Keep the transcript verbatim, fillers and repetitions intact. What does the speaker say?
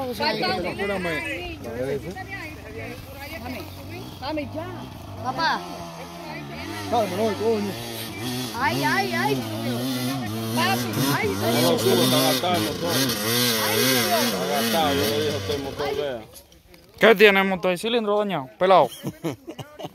Apúrame. Dame ya. Papá. Vámonos, coño. Ay, ay, ay. Papi, ay, No lo subo, está gastado el motor. Está gastado, yo le dije a usted el motor, vea. ¿Qué tiene el motor? ¿El cilindro dañado? Pelado.